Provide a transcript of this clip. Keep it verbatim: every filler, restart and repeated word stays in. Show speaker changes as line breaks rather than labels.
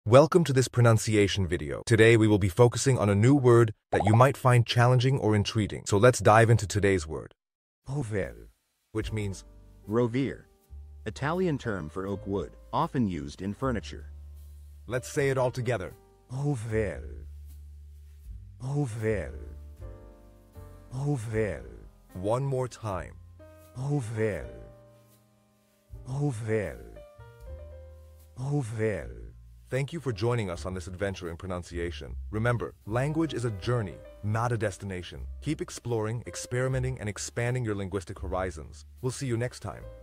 Welcome to this pronunciation video. Today we will be focusing on a new word that you might find challenging or intriguing. So let's dive into today's word,
Rovere.
which means
Rovere. Italian term for oak wood, often used in furniture.
let's say it all together.
Rovere. Rovere. Rovere.
One more time.
Rovere. Rovere. Rovere.
Thank you for joining us on this adventure in pronunciation. Remember, language is a journey, not a destination. Keep exploring, experimenting, and expanding your linguistic horizons. We'll see you next time.